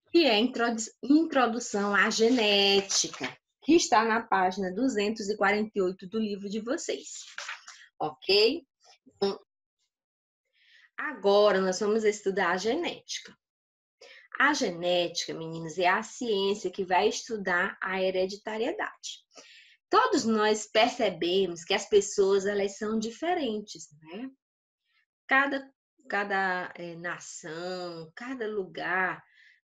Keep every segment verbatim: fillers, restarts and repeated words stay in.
que é introdu Introdução à Genética, que está na página duzentos e quarenta e oito do livro de vocês, ok? Então, agora nós vamos estudar a genética. A genética, meninos, é a ciência que vai estudar a hereditariedade. Todos nós percebemos que as pessoas, elas são diferentes, né? Cada, cada é, nação, cada lugar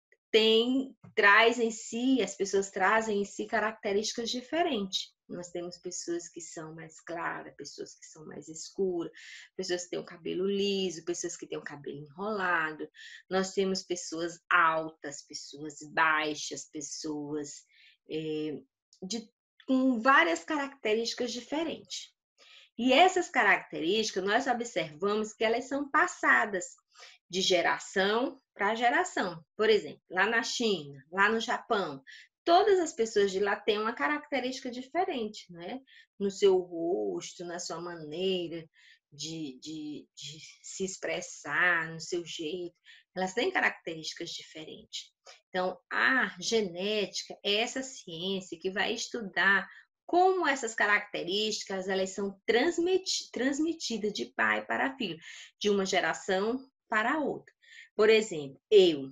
tem, traz em si, as pessoas trazem em si características diferentes. Nós temos pessoas que são mais claras, pessoas que são mais escuras, pessoas que têm o cabelo liso, pessoas que têm o cabelo enrolado. Nós temos pessoas altas, pessoas baixas, pessoas é, de, com várias características diferentes. E essas características, nós observamos que elas são passadas de geração para geração. Por exemplo, lá na China, lá no Japão, todas as pessoas de lá têm uma característica diferente, né? No seu rosto, na sua maneira de, de, de se expressar, no seu jeito. Elas têm características diferentes. Então, a genética é essa ciência que vai estudar como essas características elas são transmitidas de pai para filho, de uma geração para a outra. Por exemplo, eu,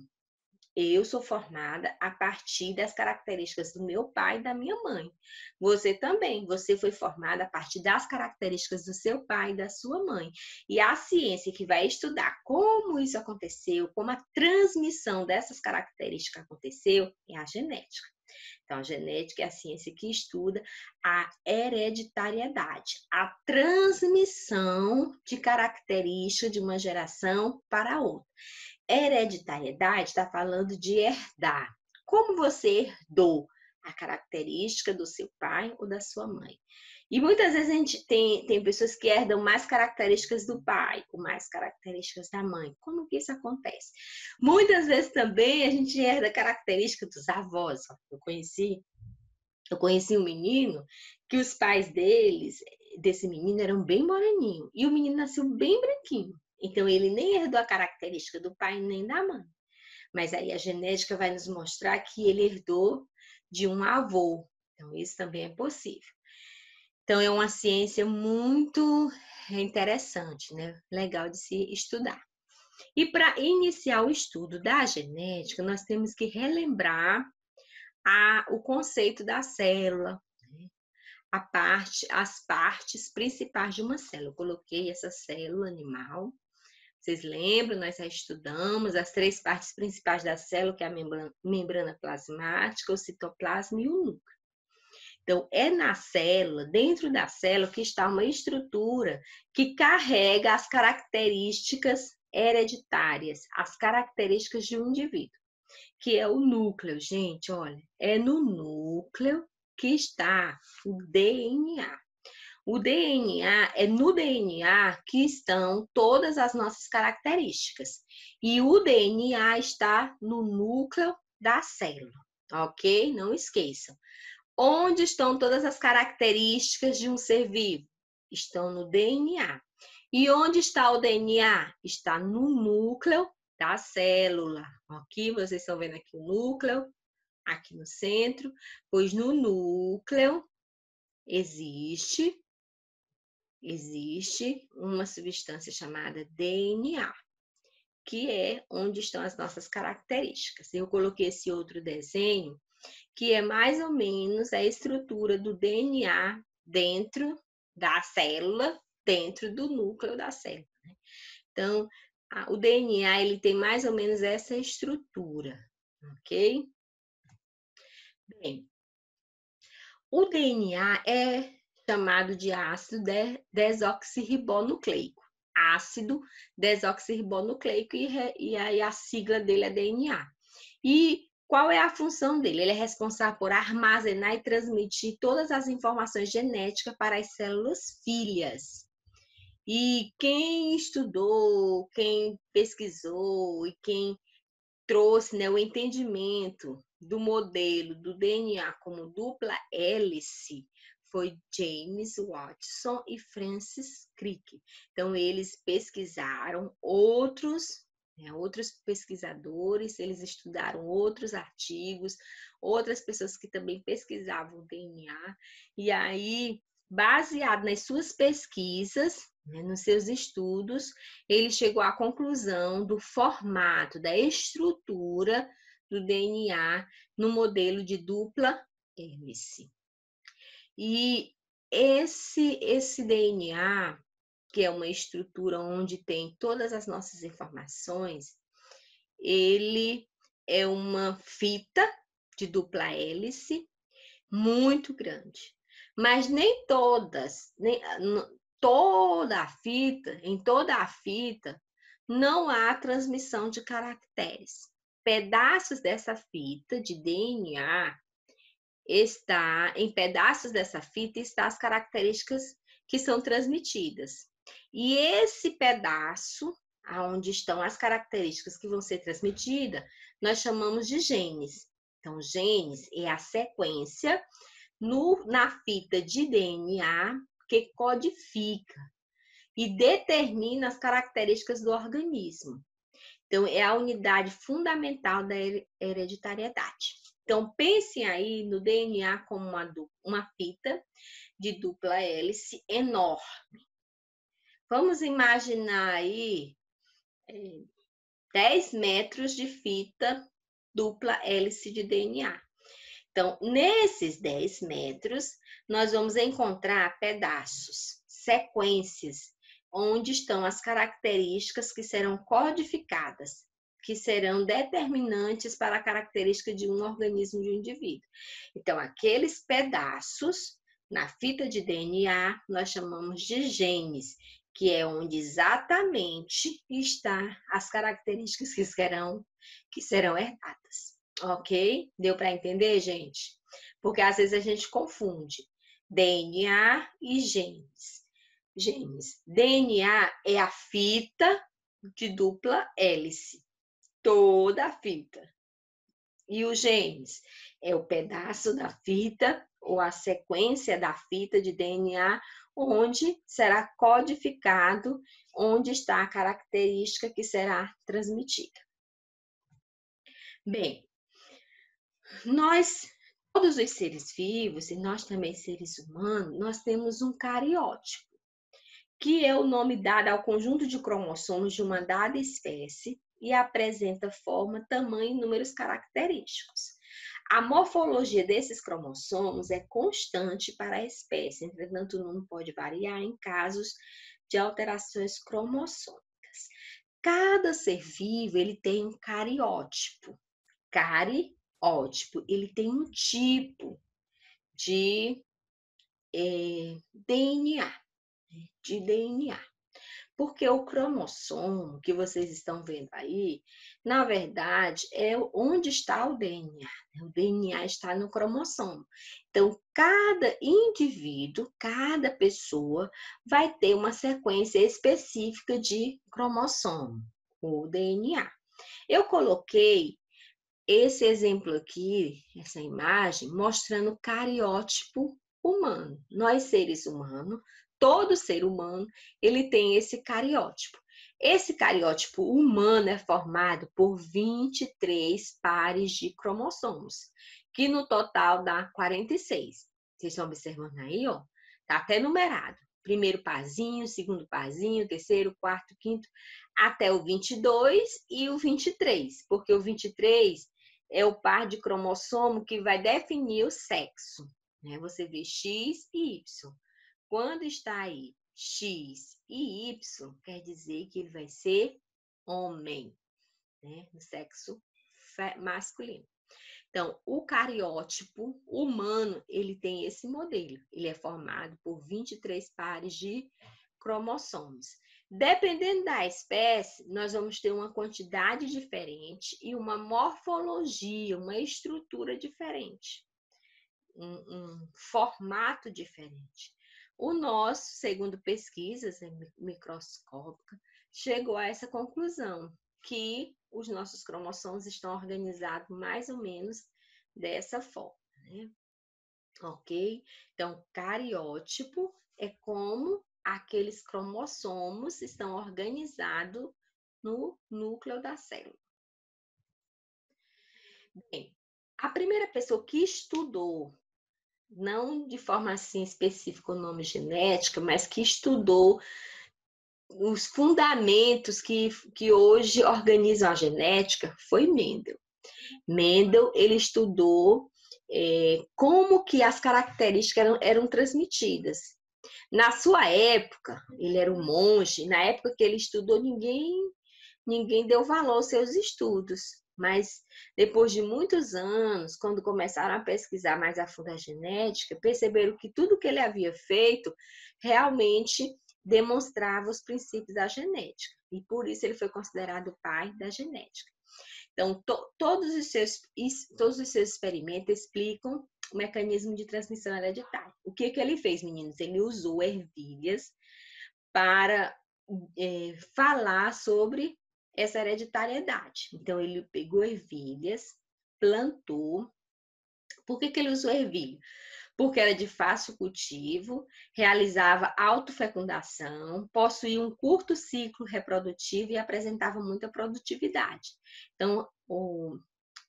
eu sou formada a partir das características do meu pai e da minha mãe. Você também, você foi formada a partir das características do seu pai e da sua mãe. E a ciência que vai estudar como isso aconteceu, como a transmissão dessas características aconteceu, é a genética. Então, a genética é a ciência que estuda a hereditariedade, a transmissão de características de uma geração para a outra. Hereditariedade está falando de herdar. Como você herdou a característica do seu pai ou da sua mãe? E muitas vezes a gente tem, tem pessoas que herdam mais características do pai, ou mais características da mãe. Como que isso acontece? Muitas vezes também a gente herda características dos avós. Eu conheci, eu conheci um menino que os pais deles, desse menino, eram bem moreninhos. E o menino nasceu bem branquinho. Então, ele nem herdou a característica do pai nem da mãe. Mas aí a genética vai nos mostrar que ele herdou de um avô. Então, isso também é possível. Então, é uma ciência muito interessante, né? Legal de se estudar. E para iniciar o estudo da genética, nós temos que relembrar a, o conceito da célula, né? a parte, as partes principais de uma célula. Eu coloquei essa célula animal. Vocês lembram? Nós já estudamos as três partes principais da célula, que é a membrana, membrana plasmática, o citoplasma e o núcleo. Então, é na célula, dentro da célula, que está uma estrutura que carrega as características hereditárias, as características de um indivíduo, que é o núcleo, gente, olha, é no núcleo que está o D N A. O D N A, é no D N A que estão todas as nossas características. E o D N A está no núcleo da célula, ok? Não esqueçam. Onde estão todas as características de um ser vivo? Estão no D N A. E onde está o D N A? Está no núcleo da célula. Aqui, vocês estão vendo aqui o núcleo, aqui no centro. Pois no núcleo existe, existe uma substância chamada D N A, que é onde estão as nossas características. Eu coloquei esse outro desenho, que é mais ou menos a estrutura do D N A dentro da célula, dentro do núcleo da célula. Né? Então, a, o D N A ele tem mais ou menos essa estrutura, ok? Bem, o D N A é chamado de ácido de, desoxirribonucleico. Ácido desoxirribonucleico e, e aí a sigla dele é D N A. E qual é a função dele? Ele é responsável por armazenar e transmitir todas as informações genéticas para as células filhas. E quem estudou, quem pesquisou e quem trouxe, né, o entendimento do modelo do D N A como dupla hélice foi James Watson e Francis Crick. Então, eles pesquisaram outros né? Outros pesquisadores, eles estudaram outros artigos, outras pessoas que também pesquisavam o D N A, e aí, baseado nas suas pesquisas, né, nos seus estudos, ele chegou à conclusão do formato, da estrutura do D N A no modelo de dupla hélice. E esse, esse D N A, que é uma estrutura onde tem todas as nossas informações, ele é uma fita de dupla hélice muito grande. Mas nem todas, nem, toda a fita, em toda a fita, não há transmissão de caracteres. Pedaços dessa fita de D N A está, em pedaços dessa fita, estão as características que são transmitidas. E esse pedaço, onde estão as características que vão ser transmitidas, nós chamamos de genes. Então, genes é a sequência no, na fita de D N A que codifica e determina as características do organismo. Então, é a unidade fundamental da hereditariedade. Então, pensem aí no D N A como uma, uma fita de dupla hélice enorme. Vamos imaginar aí é, dez metros de fita dupla hélice de D N A. Então, nesses dez metros, nós vamos encontrar pedaços, sequências, onde estão as características que serão codificadas, que serão determinantes para a característica de um organismo de um indivíduo. Então, aqueles pedaços na fita de D N A, nós chamamos de genes, que é onde exatamente estão as características que serão, que serão herdadas. Ok? Deu para entender, gente? Porque às vezes a gente confunde D N A e genes. Genes. D N A é a fita de dupla hélice. Toda a fita. E os genes é o pedaço da fita ou a sequência da fita de D N A onde será codificado, onde está a característica que será transmitida. Bem, nós, todos os seres vivos, e nós também seres humanos, nós temos um cariótipo, que é o nome dado ao conjunto de cromossomos de uma dada espécie e apresenta forma, tamanho e números característicos. A morfologia desses cromossomos é constante para a espécie, entretanto, o número pode variar em casos de alterações cromossômicas. Cada ser vivo ele tem um cariótipo. Cariótipo, ele tem um tipo de é, D N A, de D N A. Porque o cromossomo que vocês estão vendo aí, na verdade, é onde está o D N A. O D N A está no cromossomo. Então, cada indivíduo, cada pessoa vai ter uma sequência específica de cromossomo, o D N A. Eu coloquei esse exemplo aqui, essa imagem, mostrando o cariótipo humano. Nós, seres humanos, todo ser humano, ele tem esse cariótipo. Esse cariótipo humano é formado por vinte e três pares de cromossomos, que no total dá quarenta e seis. Vocês estão observando aí, ó? Tá até numerado. Primeiro parzinho, segundo parzinho, terceiro, quarto, quinto, até o vinte e dois e o vinte e três, porque o vinte e três é o par de cromossomo que vai definir o sexo, né? Você vê X e Y. Quando está aí X e Y, quer dizer que ele vai ser homem, né? No sexo masculino. Então, o cariótipo humano, ele tem esse modelo. Ele é formado por vinte e três pares de cromossomos. Dependendo da espécie, nós vamos ter uma quantidade diferente e uma morfologia, uma estrutura diferente, um, um formato diferente. O nosso, segundo pesquisas microscópicas, chegou a essa conclusão, que os nossos cromossomos estão organizados mais ou menos dessa forma, né? Ok? Então, cariótipo é como aqueles cromossomos estão organizados no núcleo da célula. Bem, a primeira pessoa que estudou, não de forma assim específica o nome genética, mas que estudou os fundamentos que, que hoje organizam a genética, foi Mendel. Mendel, ele estudou é, como que as características eram, eram transmitidas. Na sua época, ele era um monge, na época que ele estudou, ninguém, ninguém deu valor aos seus estudos. Mas depois de muitos anos, quando começaram a pesquisar mais a fundo a genética, perceberam que tudo que ele havia feito realmente demonstrava os princípios da genética. E por isso ele foi considerado o pai da genética. Então, to, todos, os seus, todos os seus experimentos explicam o mecanismo de transmissão hereditária. O que, que ele fez, meninos? Ele usou ervilhas para é, falar sobre essa hereditariedade. Então, ele pegou ervilhas, plantou. Por que, que ele usou ervilha? Porque era de fácil cultivo, realizava autofecundação, possuía um curto ciclo reprodutivo e apresentava muita produtividade. Então, o,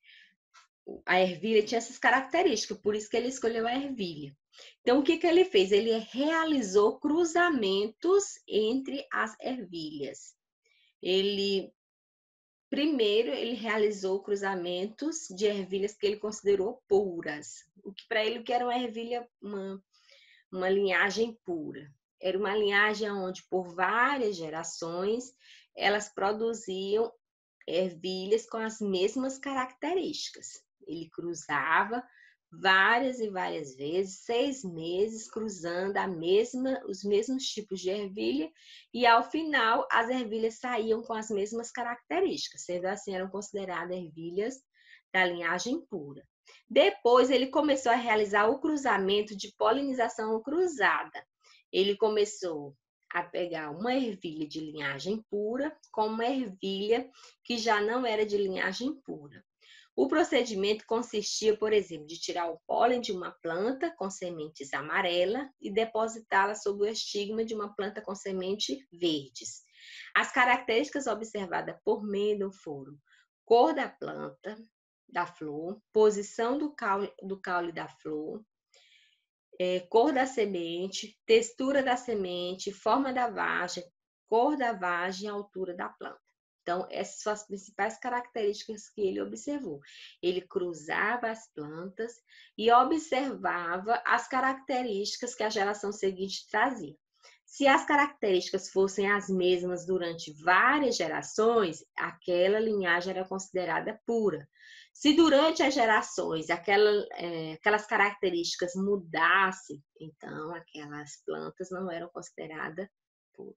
a ervilha tinha essas características, por isso que ele escolheu a ervilha. Então, o que, que ele fez? Ele realizou cruzamentos entre as ervilhas. Ele, primeiro, ele realizou cruzamentos de ervilhas que ele considerou puras. O que para ele que era uma ervilha, uma, uma linhagem pura. Era uma linhagem onde, por várias gerações, elas produziam ervilhas com as mesmas características. Ele cruzava várias e várias vezes, seis meses, cruzando a mesma, os mesmos tipos de ervilha, e ao final as ervilhas saíam com as mesmas características, sendo assim, eram consideradas ervilhas da linhagem pura. Depois ele começou a realizar o cruzamento de polinização cruzada. Ele começou a pegar uma ervilha de linhagem pura com uma ervilha que já não era de linhagem pura. O procedimento consistia, por exemplo, de tirar o pólen de uma planta com sementes amarelas e depositá-la sob o estigma de uma planta com sementes verdes. As características observadas por Mendel foram cor da planta, da flor, posição do caule, do caule da flor, é, cor da semente, textura da semente, forma da vagem, cor da vagem e altura da planta. Então, essas são as principais características que ele observou. Ele cruzava as plantas e observava as características que a geração seguinte trazia. Se as características fossem as mesmas durante várias gerações, aquela linhagem era considerada pura. Se durante as gerações aquela, é, aquelas características mudassem, então aquelas plantas não eram consideradas puras.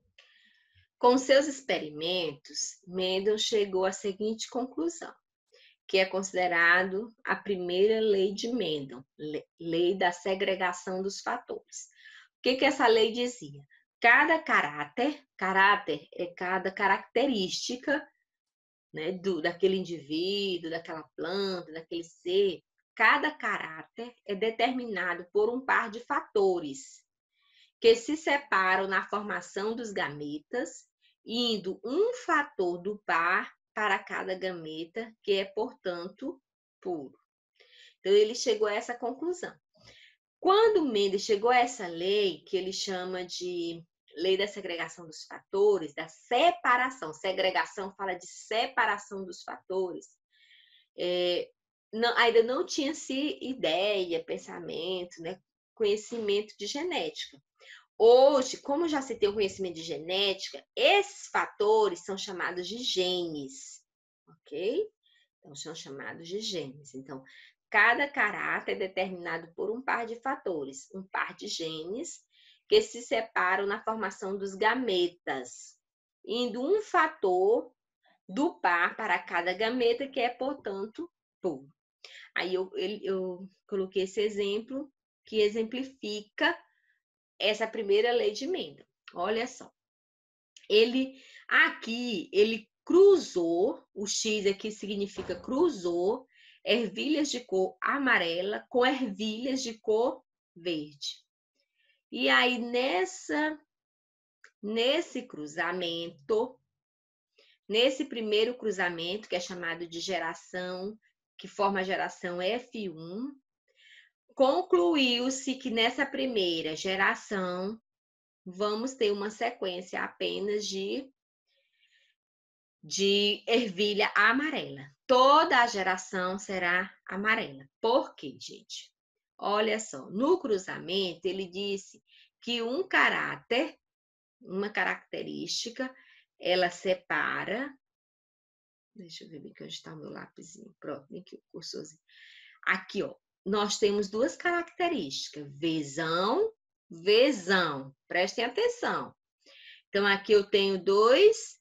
Com seus experimentos, Mendel chegou à seguinte conclusão, que é considerado a primeira lei de Mendel, lei da segregação dos fatores. O que, que essa lei dizia? Cada caráter, caráter é cada característica, né, do, daquele indivíduo, daquela planta, daquele ser, cada caráter é determinado por um par de fatores que se separam na formação dos gametas, indo um fator do par para cada gameta, que é, portanto, puro. Então, ele chegou a essa conclusão. Quando Mendel chegou a essa lei, que ele chama de lei da segregação dos fatores, da separação, segregação fala de separação dos fatores, é, não, ainda não tinha-se ideia, pensamento, né, conhecimento de genética. Hoje, como já se tem o conhecimento de genética, esses fatores são chamados de genes, ok? Então, são chamados de genes. Então, cada caráter é determinado por um par de fatores, um par de genes, que se separam na formação dos gametas, indo um fator do par para cada gameta, que é, portanto, puro. Aí eu, eu coloquei esse exemplo, que exemplifica essa primeira lei de Mendel. Olha só. Ele, aqui, ele cruzou, o X aqui significa cruzou, ervilhas de cor amarela com ervilhas de cor verde. E aí, nessa, nesse cruzamento, Nesse primeiro cruzamento, que é chamado de geração, que forma a geração F um, concluiu-se que nessa primeira geração vamos ter uma sequência apenas de, de ervilha amarela. Toda a geração será amarela. Por quê, gente? Olha só, no cruzamento ele disse que um caráter, uma característica, ela separa. Deixa eu ver bem que onde está o meu lápisinho. Pronto, vem aqui o cursorzinho. Aqui, ó, nós temos duas características: vezão, vezão. Prestem atenção. Então, aqui eu tenho dois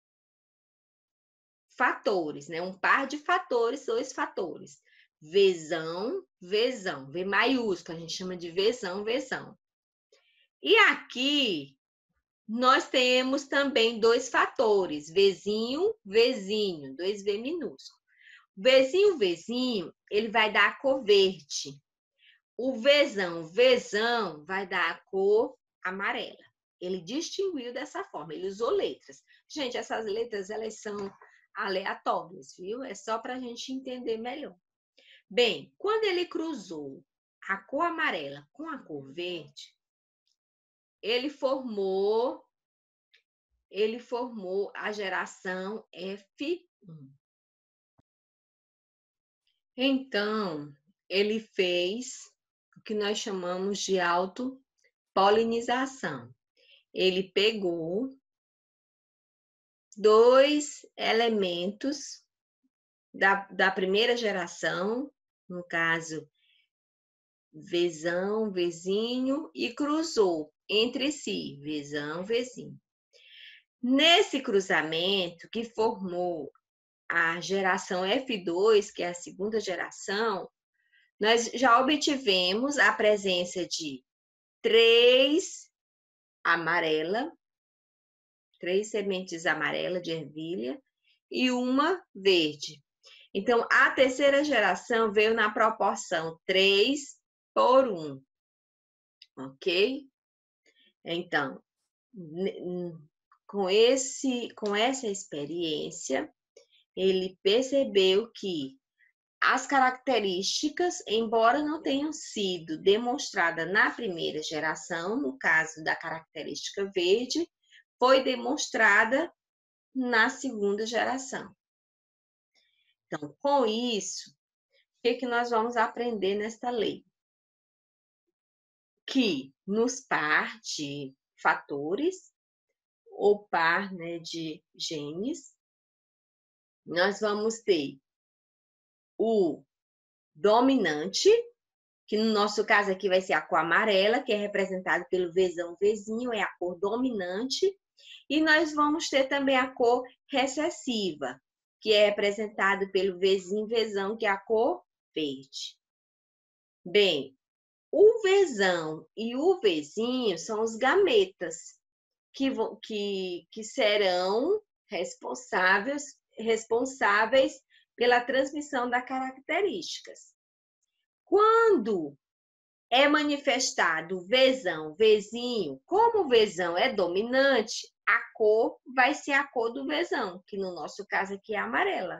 fatores, né? Um par de fatores, dois fatores. Vezão, vezão. V maiúsculo, a gente chama de vezão, vezão. E aqui nós temos também dois fatores, vezinho, vezinho, dois V minúsculo. Vezinho, vezinho, ele vai dar a cor verde. O vezão, vezão, vai dar a cor amarela. Ele distinguiu dessa forma, ele usou letras. Gente, essas letras, elas são aleatórias, viu? É só para a gente entender melhor. Bem, quando ele cruzou a cor amarela com a cor verde, ele formou, ele formou a geração F um. Então, ele fez o que nós chamamos de autopolinização. Ele pegou dois elementos da, da primeira geração, no caso, vezão, vezinho, e cruzou entre si, vezão, vezinho. Nesse cruzamento que formou a geração F dois, que é a segunda geração, nós já obtivemos a presença de três amarela, três sementes amarelas de ervilha e uma verde. Então, a terceira geração veio na proporção três por um, ok? Então, com, esse, com essa experiência, ele percebeu que as características, embora não tenham sido demonstradas na primeira geração, no caso da característica verde, foi demonstrada na segunda geração. Então, com isso, o que, que nós vamos aprender nesta lei? Que nos par de fatores, ou par, né, de genes, nós vamos ter o dominante, que no nosso caso aqui vai ser a cor amarela, que é representado pelo vezão, vezinho, é a cor dominante. E nós vamos ter também a cor recessiva, que é representado pelo vezinho, vezão, que é a cor verde. Bem, o vezão e o vezinho são os gametas, que, vão, que, que serão responsáveis, responsáveis pela transmissão das características. Quando é manifestado vezão, vezinho, como o vezão é dominante, a cor vai ser a cor do vezão, que no nosso caso aqui é amarela.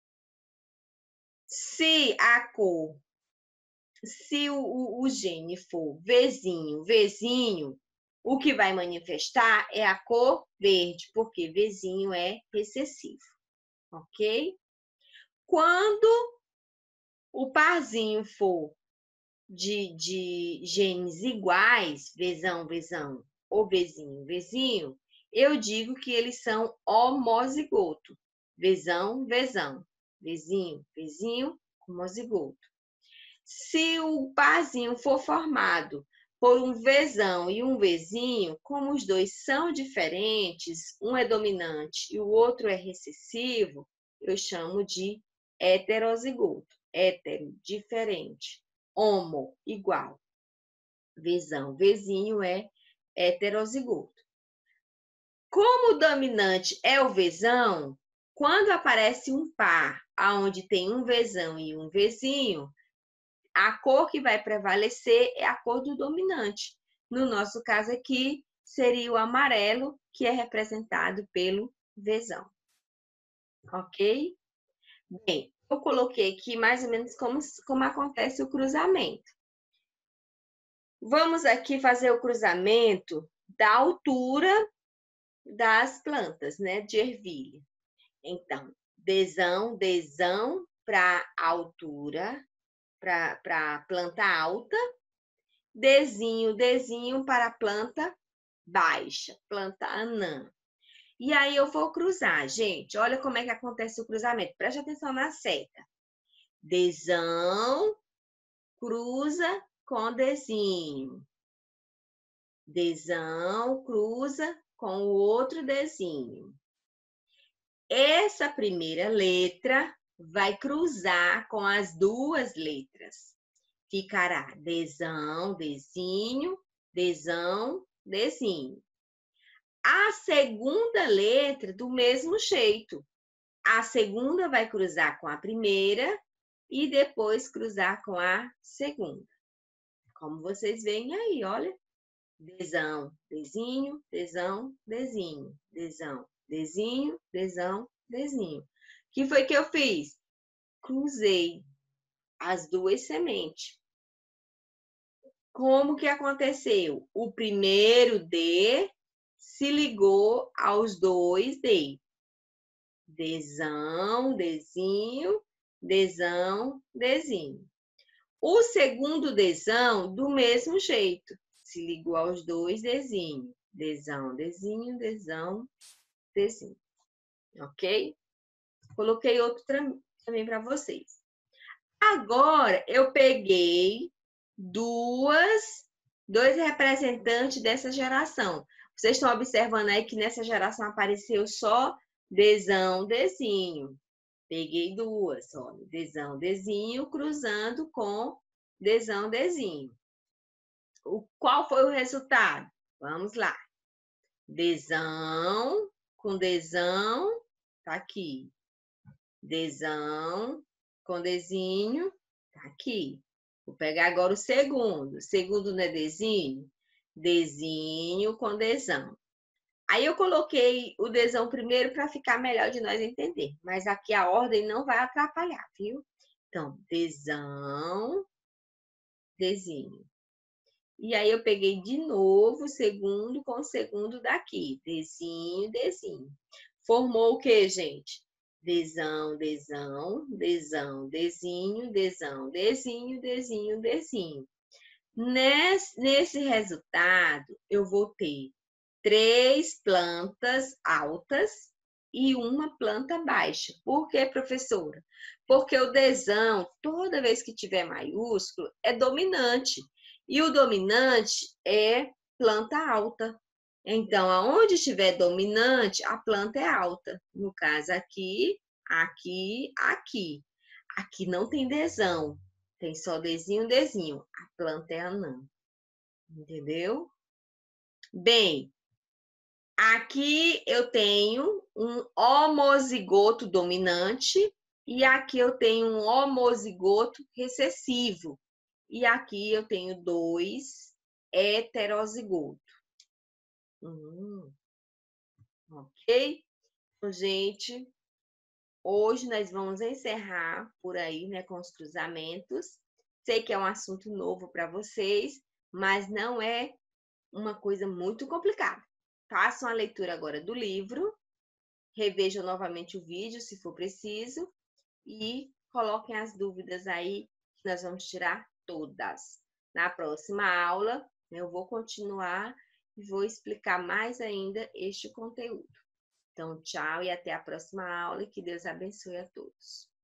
Se a cor, se o, o, o gene for vezinho, vezinho, o que vai manifestar é a cor verde, porque vezinho é recessivo, ok? Quando o parzinho for de, de genes iguais, vezão, vezão, ou vezinho, vezinho, eu digo que eles são homozigoto. Vezão, vezão, vezinho, vezinho, homozigoto. Se o parzinho for formado por um vezão e um vezinho, como os dois são diferentes, um é dominante e o outro é recessivo, eu chamo de heterozigoto. Hétero, diferente. Homo, igual. Vezão, vezinho é heterozigoto. Como o dominante é o vezão, quando aparece um par onde tem um vezão e um vezinho, a cor que vai prevalecer é a cor do dominante. No nosso caso aqui, seria o amarelo, que é representado pelo vezão. ok? Bem, eu coloquei aqui mais ou menos como, como acontece o cruzamento. Vamos aqui fazer o cruzamento da altura das plantas, né, de ervilha. Então, desão, desão para altura, para a planta alta, desinho, desinho para a planta baixa, planta anã. E aí eu vou cruzar, gente. Olha como é que acontece o cruzamento. Preste atenção na seta. Desão, cruza com desinho. Desão, cruza com o outro desinho. Essa primeira letra vai cruzar com as duas letras. Ficará desão, desinho, desão, desinho. A segunda letra, do mesmo jeito. A segunda vai cruzar com a primeira e depois cruzar com a segunda. Como vocês veem aí, olha. Desão, desinho, desão, desinho, desão, desinho, desão, desinho. O que foi que eu fiz? Cruzei as duas sementes. Como que aconteceu? O primeiro D se ligou aos dois D. Desão, desinho, desão, desinho. O segundo desão, do mesmo jeito, se ligou aos dois desinhos. Desão, desinho, desão, desinho. Ok? Coloquei outro também para vocês. Agora, eu peguei duas, dois representantes dessa geração. Vocês estão observando aí que nessa geração apareceu só desão, desinho. Peguei duas, olha, desão, desinho, cruzando com desão, desinho. O, qual foi o resultado? Vamos lá. Desão com desão, tá aqui. Desão com desinho, tá aqui. Vou pegar agora o segundo. O segundo não é desinho? Desinho com desão. Aí eu coloquei o desão primeiro para ficar melhor de nós entender. Mas aqui a ordem não vai atrapalhar, viu? Então, desão, desinho. E aí eu peguei de novo o segundo com o segundo daqui. Desinho, desinho. Formou o que, gente? Desão, desão, desão, desinho, desão, desinho, desinho, desinho. Nesse, nesse resultado, eu vou ter três plantas altas e uma planta baixa. Por quê, professora? Porque o desão, toda vez que tiver maiúsculo, é dominante. E o dominante é planta alta. Então, aonde estiver dominante, a planta é alta. No caso aqui, aqui, aqui. Aqui não tem desão. Tem só desinho, desinho. A planta é anã. Entendeu? Bem, aqui eu tenho um homozigoto dominante e aqui eu tenho um homozigoto recessivo. E aqui eu tenho dois heterozigotos. Hum, ok? Então, gente, hoje nós vamos encerrar por aí, né, com os cruzamentos. Sei que é um assunto novo para vocês, mas não é uma coisa muito complicada. Façam a leitura agora do livro, revejam novamente o vídeo, se for preciso, e coloquem as dúvidas aí, que nós vamos tirar todas. Na próxima aula, eu vou continuar e vou explicar mais ainda este conteúdo. Então, tchau e até a próxima aula e que Deus abençoe a todos.